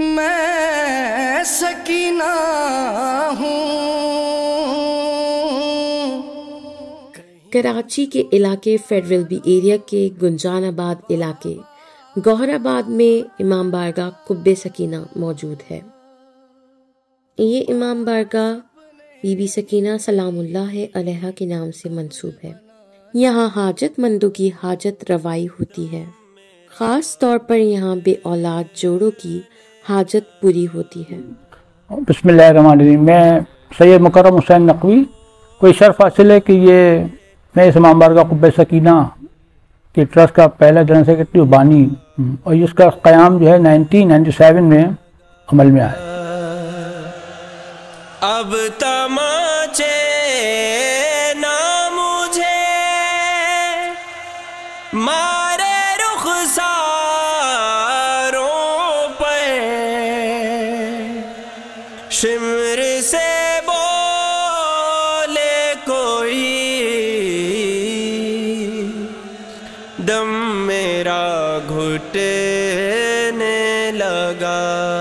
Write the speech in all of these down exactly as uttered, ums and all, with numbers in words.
मैं सकीना हूँ। कराची के इलाके फेडरल बी एरिया के गुंजानाबाद इलाके गौहराबाद में इमाम बारगाह कुब्बे सकीना मौजूद है। ये इमाम बारगाह बीबी सकीना सलामुल्लाह अलैहा के नाम से मंसूब है। यहाँ हाजतमंदों की हाजत रवाई होती है। ख़ास तौर पर यहाँ बे औलाद जोड़ों की हाजत पूरी होती है। बिस्मिल्लाहिर्रहमानिर्रहीम। मैं सैयद मुकर्रम हुसैन नकवी कोई शर्फ हासिल है कि ये मैं इस इमाम बारगाह कुब्बे सकीना के ट्रस्ट का पहला जनरल सेक्रेटरी बानी और इसका क़याम जो है नाइनटीन नाइंटी सेवन में अमल में आया। अब तमाचे ना मुझे मारे रुखसारों पे, शिमर से बोले कोई दम मेरा घुटने लगा।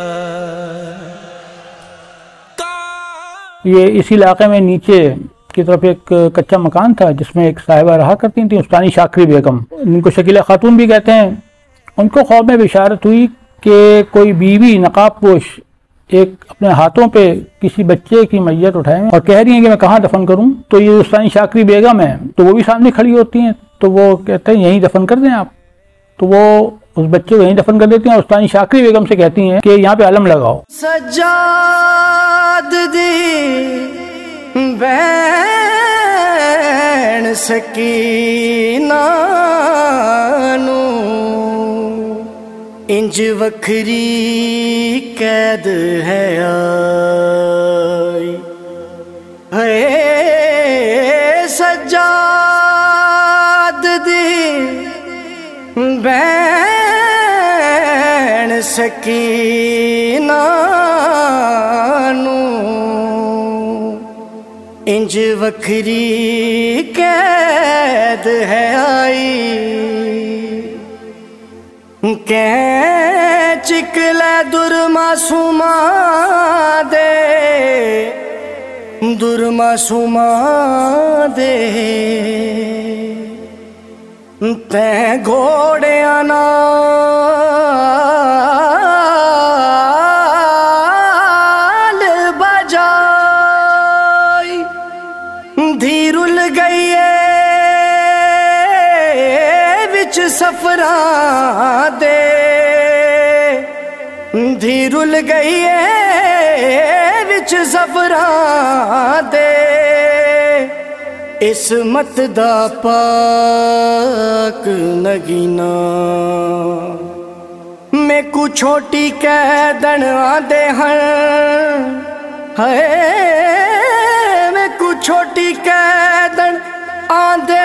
ये इसी इलाके में नीचे की तरफ एक कच्चा मकान था जिसमें एक साहिबा रहा करती थी, उस्तानी शाकरी बेगम, इनको शकीला खातून भी कहते हैं। उनको ख्वाब में बिशारत हुई कि कोई बीवी नकाब पोश एक अपने हाथों पे किसी बच्चे की मैयत उठाए और कह रही है कि मैं कहाँ दफन करूं। तो ये उस्तानी शाकरी बेगम है, तो वो भी सामने खड़ी होती हैं, तो वो कहते हैं यहीं दफन कर दें आप। तो वो उस बच्चे को यहीं दफन कर देती हैं और उस्तानी शाकरी बेगम से कहती हैं कि यहाँ पे अलम लगाओ। सज्जाद दी बैन सकीना नू इंज वखरी कैद है आई है। सज्जाद दी बैन सकीना नू इंज वखरी कैद है आई। कै चिकले दुर्मासूमा दे दुर्मासूमा दे तै घोड़िया नाल बजाई। धीरुल गई विच सफरां दे, धीरुल गई विच सफरां दे। इसमत दा पाक नगीना मैं कु छोटी कैदन आदे हैं। मैं कु छोटी कैदन आदे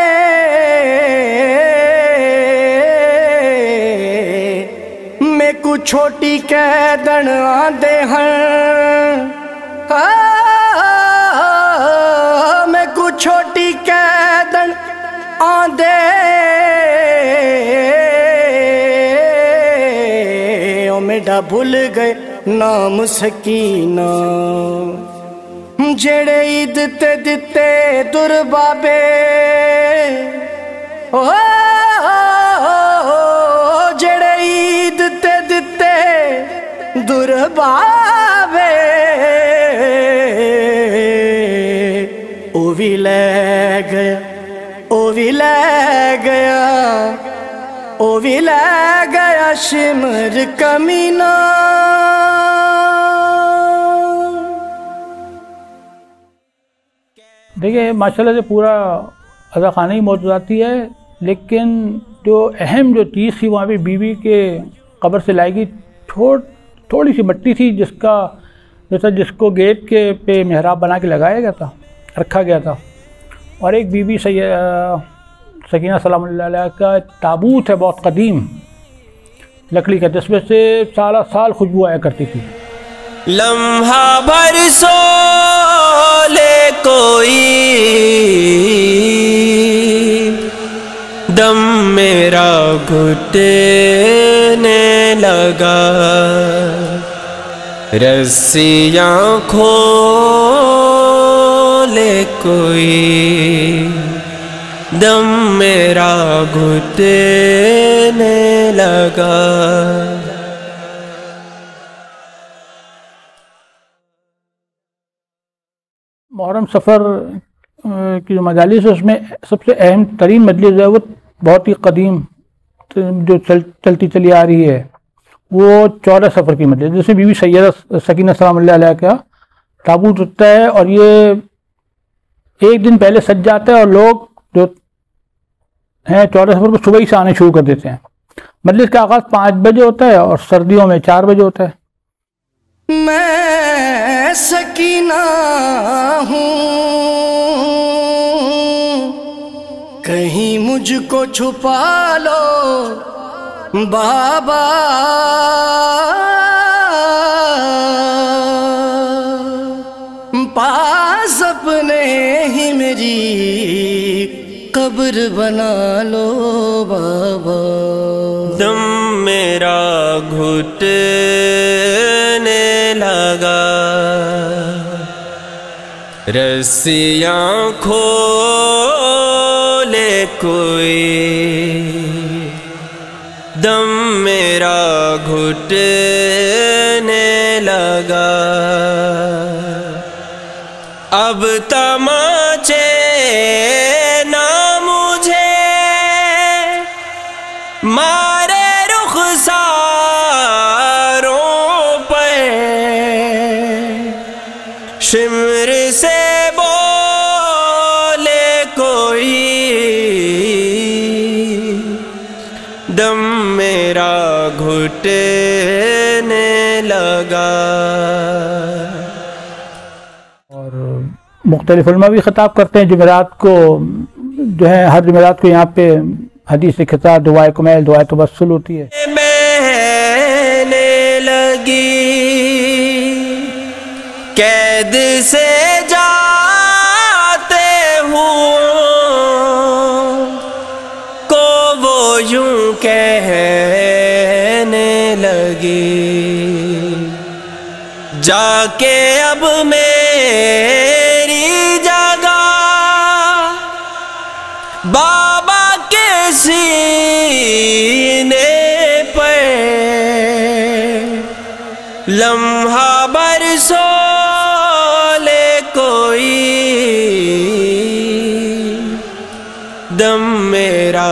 मैं कु छोटी कैदन आदे हैं। मैं कु छोटी कैदन आदे ओ मेरा भूल गए नाम सकीना जेड़े ईद ते दिते दुर्बाबे। ओ जेड़े ईद ते दिते दुर्बाबे ओ भी ले गया, ओ भी ले गया, ओ भी ले गया शिमर कमीना। देखिए माशाल्लाह से पूरा अज़ा खाना ही मौजूद आती है, लेकिन जो अहम जो चीज़ थी वहाँ पे बीवी के कब्र से लाई गई थोड़ थोड़ी सी मिट्टी थी जिसका जैसा जिसको गेट के पे मेहराब बना के लगाया गया था, रखा गया था। और एक बीबी सकीना सलामुल्लाह अलैहा का ताबूत है बहुत कदीम लकड़ी का, जिसमें से सारा साल खुशबू आया करती थी। लम्हा भर सो ले कोई दम मेरा घुटने लगा। रस्सियाँ खोले कोई, दम मेरा घुटने लगा। मुहर्रम सफ़र की जो मजालिस है उसमें सबसे अहम तरीन मजलिस है वो बहुत ही कदीम जो चल, चलती चली आ रही है वो चौदह सफ़र की मजलिस, जैसे बीबी सैयदा सकीना सलामुल्लाह अलैहा का ताबूत उठता है और ये एक दिन पहले सज जाता है और लोग जो हैं चौदह सफ़र को सुबह ही से आने शुरू कर देते हैं। मजलिस का आगाज़ पाँच बजे होता है और सर्दियों में चार बजे होता है। मैं सकीना हूँ, कहीं मुझको छुपा लो बाबा, पास अपने ही मेरी कब्र बना लो बाबा। दम मेरा घुटने लगा, रस्सियाँ खोले कोई, दम मेरा घुटने लगा। अब तमाचे ना मुझे मारे रुखसारों पे, शिमर से बोले कोई, दम मेरा घुटने लगा। और मुख्तलिफ उलमा भी खिताब करते हैं जुमेरात को, जो है हर जुमेरात को यहाँ पे हदीस खिताब दुआए कुमैल दुआए तबस्सुल होती है। बहने लगी कैद से जाते हुओं को वो यूं कहने लगी, जाके अब मेरी जगह बाबा के सीने पे, लम्हा बरसो ले कोई, दम मेरा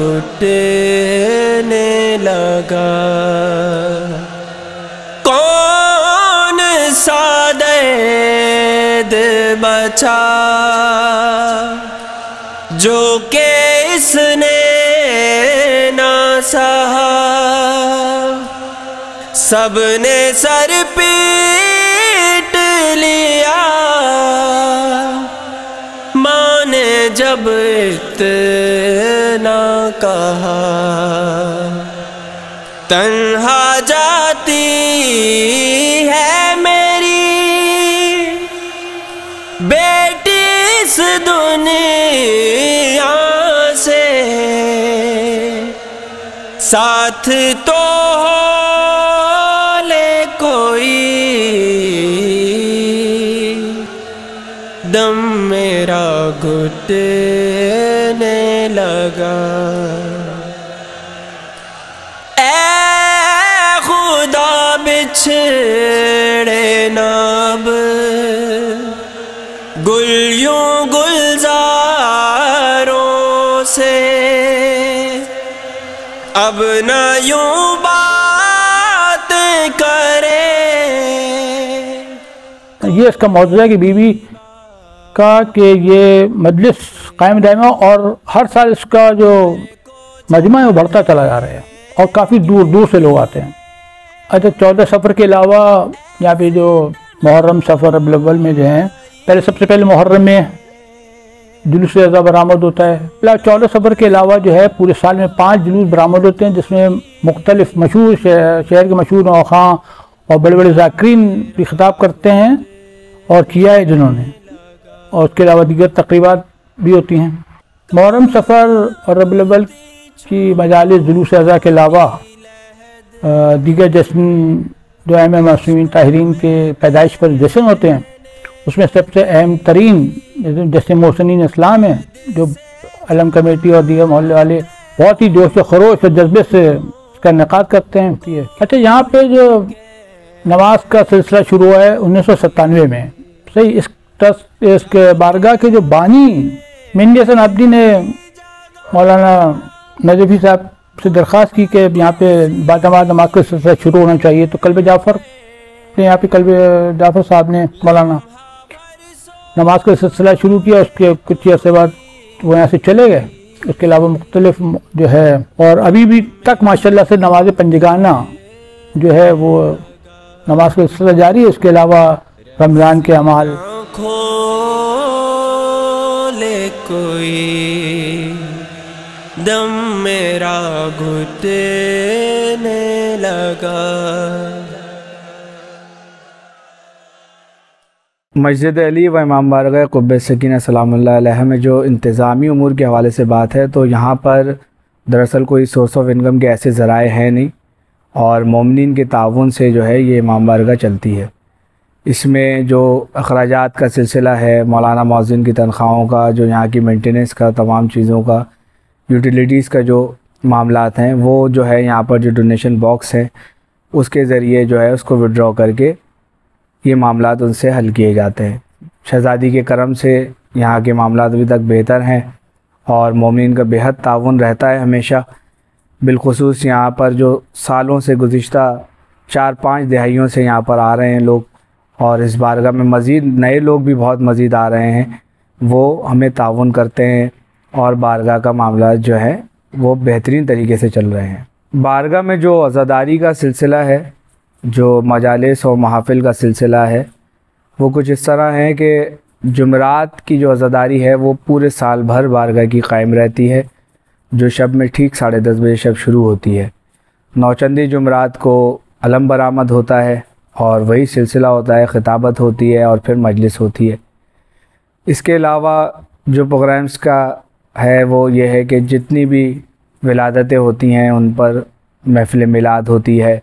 घुटने लगा। कौन सा दर्द बचा जो के इसने ना सहा, सबने सर पीट लिया, माँ ने जब इतना कहा, तन्हा जाती है मेरी बेटी इस दुनिया से, साथ तो हो ले कोई, दम मेरा घुटने लगा। ऐ खुदा बिछड़े नाब गुल यूं गुलजारों से, अब न यूं बात करे। ये इसका मौजूद है कि बीवी का कि ये मजलिस कायम दायमा और हर साल इसका जो मजमा है वो बढ़ता चला जा रहा है और काफ़ी दूर दूर से लोग आते हैं। अच्छा, चौदह सफ़र के अलावा यहाँ पे जो मुहर्रम सफ़र रबीउल अव्वल में जो है, पहले सबसे पहले मुहर्रम में जुलूस अज़ा बरामद होता है। प्लस चौदह सफ़र के अलावा जो है पूरे साल में पाँच जुलूस बरामद होते हैं, जिसमें मुख्तलिफ मशहूर शहर के मशहूर नौखां और बड़े बड़े ज़ाकिरीन भी खिताब करते हैं और किया है जिन्होंने, और उसके अलावा दीगर तकरीबात भी होती हैं। मुहर्रम सफ़र और रबीउल अव्वल की मजालिस जुलूस अज़ा के अलावा दीगर जश्न जो अहम मासूमीन ताहिरीन के पैदाइश पर जश्न होते हैं, उसमें सबसे अहम तरीन जैसे मोहसिनीन इस्लाम है, जो अलम कमेटी और दीगर मोहल्ले वाले बहुत ही जोश व खरोश और जज्बे से इसका इनेकाद करते हैं। अच्छा, यहाँ पे जो नमाज का सिलसिला शुरू हुआ है उन्नीस सौ सत्तानवे में, सही। इस ट्रस्ट इसके बारगाह के जो बानी मेहंदी हसन अब्दी ने मौलाना नजफी साहब से दरख्वास्त की कि यहाँ पे बादमाद नमाज का सिलसिला शुरू होना चाहिए, तो कल्ब जाफ़र ने यहाँ पे कल्ब जाफ़र साहब ने मौलाना नमाज का सिलसिला शुरू किया। उसके कुछ अर्से बाद वो यहाँ से चले गए। उसके अलावा मुख्तलिफ जो है, और अभी भी तक माशाल्लाह से नमाज पंजगाना जो है वो नमाज का सिलसिला जारी है। उसके अलावा रमज़ान के अमाल खोले कोई दम मेरा घुटने लगा। मस्जिद अली व इमाम बारगाह क़ुब्बे सकीना सलामुल्लाह अलैहा में जो इंतज़ामी उमूर के हवाले से बात है, तो यहाँ पर दरअसल कोई सोर्स ऑफ इनकम के ऐसे ज़राए हैं नहीं, और मोमिनीन के ताउन से जो है ये इमाम बारगाह चलती है। इसमें जो अखराजात का सिलसिला है, मौलाना मौज़िन की तनख्वाहों का, जो यहाँ की मेंटेनेंस का, तमाम चीज़ों का, यूटिलिटीज़ का जो मामलात हैं, वो जो है यहाँ पर जो डोनेशन बॉक्स है उसके ज़रिए जो है उसको विड्रॉ करके ये मामलात उनसे हल किए जाते हैं। शहज़ादी के करम से यहाँ के मामलात अभी तक बेहतर हैं और मोमिन का बेहद ताउन रहता है हमेशा। बिलखुसूस यहाँ पर जो सालों से गुज़िश्ता चार पाँच दिहाइयों से यहाँ पर आ रहे हैं लोग, और इस बारगाह में मज़ीद नए लोग भी बहुत मज़ीद आ रहे हैं, वो हमें ताउन करते हैं और बारगाह का मामला जो है वो बेहतरीन तरीके से चल रहे हैं। बारगाह में जो अज़ादारी का सिलसिला है, जो मजालिस और महफ़िल का सिलसिला है, वो कुछ इस तरह है कि जुमरात की जो अज़ादारी है वो पूरे साल भर बारगाह की कायम रहती है, जो शब में ठीक साढ़े दस बजे शब शुरू होती है। नौचंदी जुमरात को अलम बरामद होता है और वही सिलसिला होता है, ख़िताबत होती है और फिर मजलिस होती है। इसके अलावा जो प्रोग्राम्स का है वो ये है कि जितनी भी विलादतें होती हैं उन पर महफ़िल मिलाद होती है,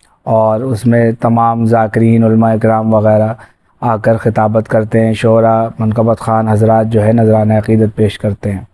और उसमें तमाम ज़ाकिरीन उलमा इकराम वग़ैरह आकर ख़िताबत करते हैं। शोरा मनक़बत ख़ान हज़रात जो है नज़राना अक़ीदत पेश करते हैं।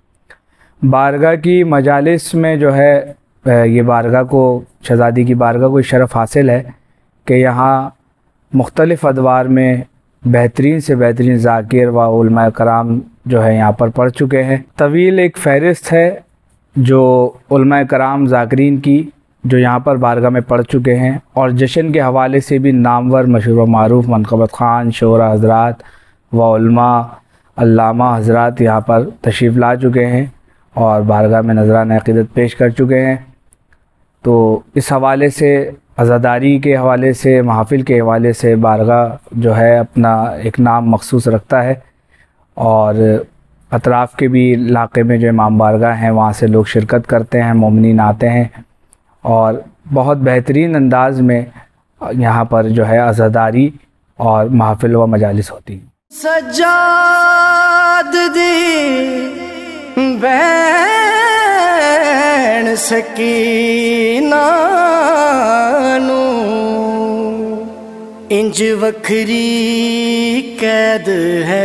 बारगाह की मजालिस में जो है ये बारगाह को, शहज़ादी की बारगाह को शरफ़ हासिल है कि यहाँ मुख्तलिफ़ अदवार में बेहतरीन से बेहतरीन ज़ाकिर व उलमा इकराम जो है यहाँ पर पढ़ चुके हैं। तवील एक फ़हरिस्त है जो उलमा इकराम ज़ाकिरीन की जो यहाँ पर बारगाह में पढ़ चुके हैं, और जश्न के हवाले से भी नामवर मशहूर मारूफ मनक़बत ख़ान शोरा हज़रात व उलमा अल्लामा हज़रात यहाँ पर तशरीफ़ ला चुके हैं और बारगाह में नज़राना अक़ीदत पेश कर चुके हैं। तो इस हवाले से, अज़ादारी के हवाले से, महफ़िल के हवाले से बारगाह जो है अपना एक नाम मख़सूस रखता है, और अतराफ़ के भी इलाक़े में जो इमाम बारगाह हैं वहाँ से लोग शिरकत करते हैं, मोमिनीन आते हैं, और बहुत बेहतरीन अंदाज़ में यहाँ पर जो है अज़ादारी और महफ़िल व मजालिस होती हैं। सजाद दी बैन सकीना नू इंज वखरी कैद है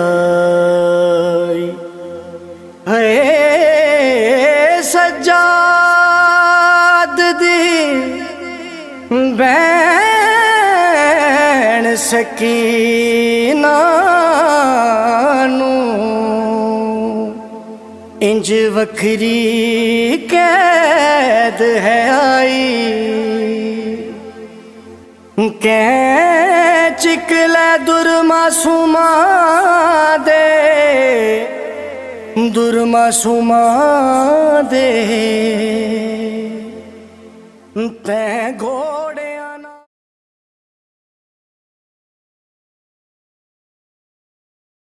आई है सजाद दी बैन सकीना नू इंज वखरी कैद है आई कै चिकले दुर्मासूमा दे दुर्मासूमा दे तै गो